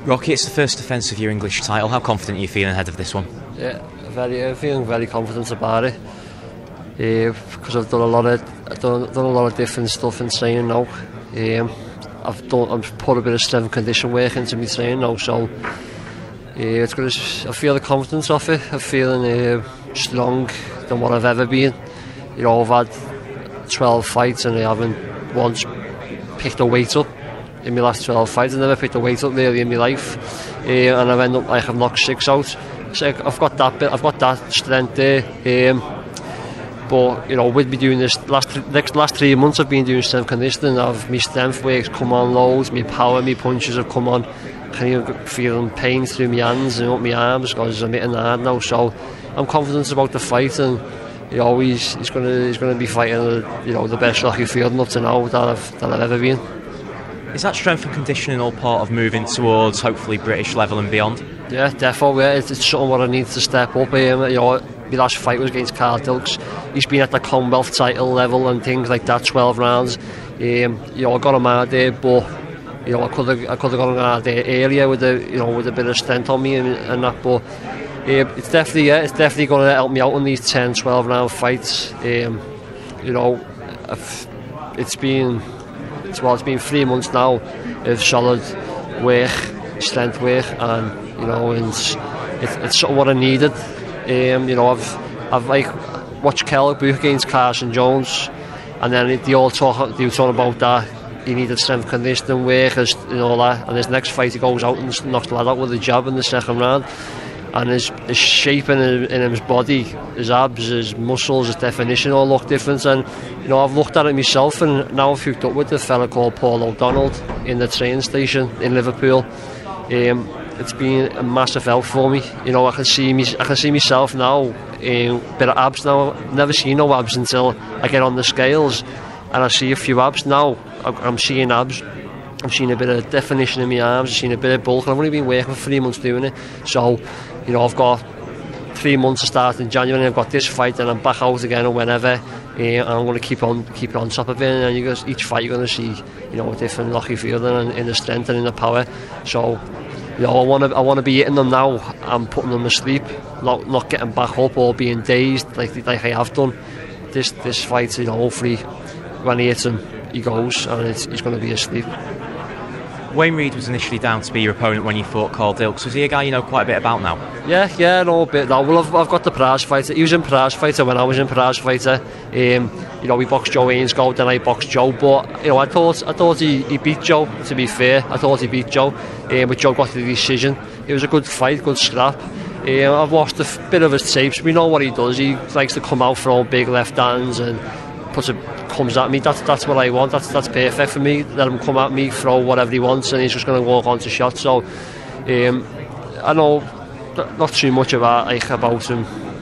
Rocky, it's the first defence of your English title. How confident are you feeling ahead of this one? Yeah, I'm feeling very confident about it. Because I've done a lot of different stuff in training now. I've put a bit of strength and condition work into my training now, so it's good. I feel the confidence of it. I'm feeling strong than what I've ever been. You know, I've had 12 fights and I haven't once picked a weight up in my last 12 fights. I never picked a weight up really in my life, and I've ended up like I've knocked 6 out. So I've got that strength there. But you know, with me doing this last 3 months, I've been doing strength conditioning. My strength work's come on loads. My power, my punches have come on. I'm feeling pain through my hands and up my arms because I'm hitting hard now. So I'm confident about the fight, and you know, he's going to be fighting the best Rocky Fielding up to now that I've ever been. Is that strength and conditioning all part of moving towards hopefully British level and beyond? Yeah, definitely. Yeah. It's something what I need to step up. My last fight was against Carl Dilks. He's been at the Commonwealth title level and things like that, 12 rounds. I got him out there, but I could have gone out there earlier with a bit of strength on me and that. But it's definitely going to help me out in these 10, 12 round fights. It's been 3 months now of solid work, strength work, and it's something what I needed. I've like watched Kellogg book against Carson Jones, and then they were talking about that he needed strength conditioning work and all that. And his next fight he goes out and knocks the lad out with a jab in the second round. And his shape in his body, his abs, his muscles, his definition all look different. And I've looked at it myself, and now I've hooked up with a fella called Paul O'Donnell in the train station in Liverpool. It's been a massive help for me. I can see myself now in a bit of abs now. I've never seen no abs until I get on the scales, and I see a few abs now. I'm seeing abs. I'm seeing a bit of definition in my arms. I'm seeing a bit of bulk. And I've only been working for 3 months doing it. So, I've got 3 months to start in January. I've got this fight, and I'm back out again or whenever. And I'm going to keep it on top of it. And each fight you're going to see, a different Rocky Fielding in the strength and in the power. So, I want to be hitting them now and putting them to sleep, not getting back up or being dazed like I have done. This fight, hopefully when he hits him, he goes and he's going to be asleep. Wayne Reed was initially down to be your opponent when you fought Carl Dilks. Was he a guy you know quite a bit about now? Yeah, I know a bit now. Well, I've got the Prize Fighter. He was in Prize Fighter when I was in Prize Fighter. We boxed Joe Ainscough, then I boxed Joe. But I thought he beat Joe. To be fair, I thought he beat Joe. But Joe got the decision. It was a good fight, good scrap. I've watched a bit of his tapes. We know what he does. He likes to come out throwing big left hands and comes at me. That's what I want. That's perfect for me. Let him come at me, throw whatever he wants, and he's just going to walk on to shots. So I know not too much about him,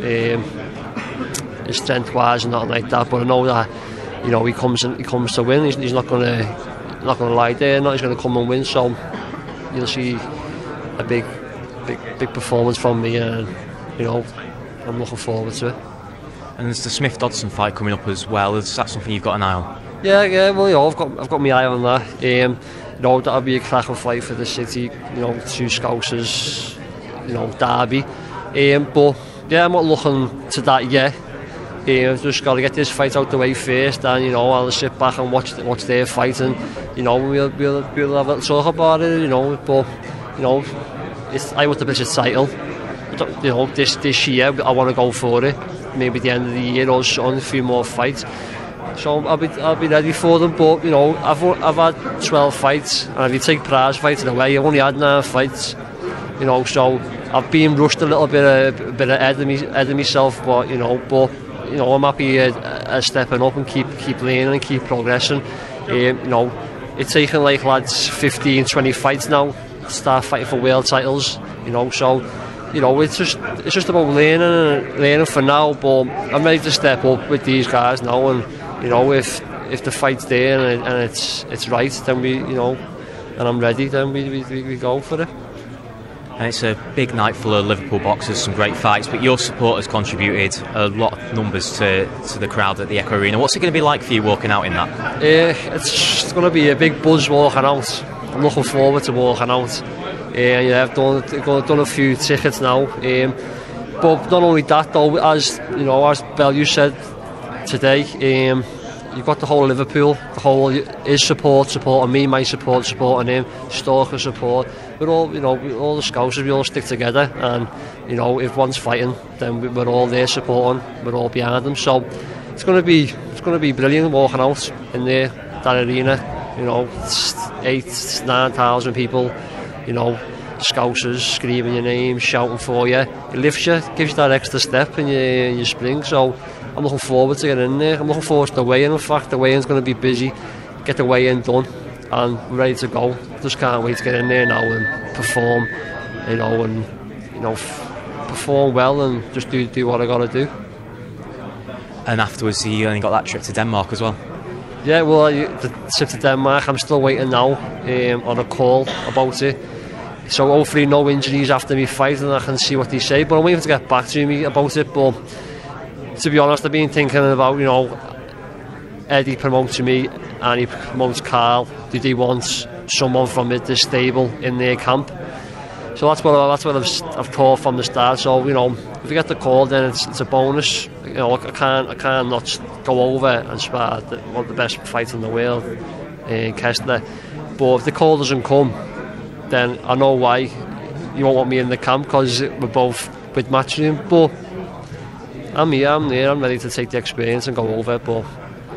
his strength wise and nothing like that. But I know that he comes to win. He's not going to lie there. He's going to come and win. So you'll see a big performance from me, and I'm looking forward to it. And there's the Smith-Dodson fight coming up as well. Is that something you've got an eye on? Yeah. Well, I've got my eye on that. That'll be a cracking fight for the city. Two Scousers, derby. But yeah, I'm not looking to that yet. Just got to get this fight out the way first, and I'll sit back and watch their fight, and we'll have a talk about it. But I want the British title. This year I want to go for it. Maybe the end of the year or so, a few more fights. So I'll be ready for them. But I've had 12 fights, and if you take Prize Fighter away, I've only had 9 fights. So I've been rushed a little bit ahead of myself. But I'm happy stepping up and keep learning and keep progressing. It's taken like lads 15, 20 fights now to start fighting for world titles. So. It's just about learning for now, but I'm ready to step up with these guys now, and if the fight's there and it's right, then and I'm ready, then we go for it. And it's a big night full of Liverpool boxers, some great fights, but your support has contributed a lot of numbers to the crowd at the Echo Arena. What's it going to be like for you walking out in that? It's going to be a big buzz walking out. I'm looking forward to walking out. Yeah, I've done a few tickets now. But not only that, though, as you know, as Bellew said today, you've got the whole Liverpool, the whole his supporting me, my supporting him, Stalker support. We're all, you know, all the Scousers, we all stick together, and you know, if one's fighting, then we're all there supporting. We're all behind them. So it's going to be brilliant walking out in there, that arena. You know, 8,000-9,000 people. You know, Scousers screaming your name, shouting for you. It lifts you, gives you that extra step in your spring. So I'm looking forward to getting in there. I'm looking forward to the weigh-in. In fact, the weigh-in's going to be busy. Get the weigh-in done and ready to go. Just can't wait to get in there now and perform. You know, perform well and just do what I got to do. And afterwards, you only got that trip to Denmark as well. Yeah, well, the trip to Denmark, I'm still waiting now on a call about it. So hopefully no injuries after me fight and I can see what they say. But I'm waiting to get back to me about it. But to be honest, I've been thinking about, you know, Eddie promotes me and he promotes Carl. Do they want someone from the stable in their camp? So that's what I've thought from the start. So, you know, if we get the call, then it's a bonus. You know, I can't not go over and spar one of the best fights in the world in Kessler. But if the call doesn't come, then I know why you won't want me in the camp, because we're both with Matchroom. But I'm here, I'm there, I'm ready to take the experience and go over. But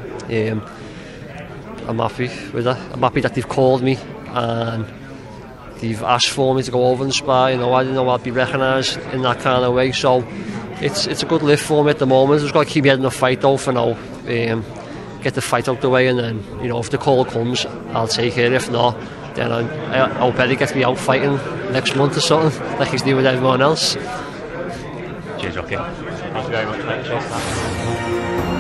I'm happy with it. I'm happy that they've called me and they've asked for me to go over and spar. You know, I didn't know I'd be recognised in that kind of way. So it's a good lift for me at the moment. I've just got to keep getting the fight though for now. Get the fight out the way, and then, you know, if the call comes, I'll take it. If not, then I hope Eddie gets me out fighting next month or something, like he's doing with everyone else. Cheers, Rocky. Thank you very much, mate. Cheers.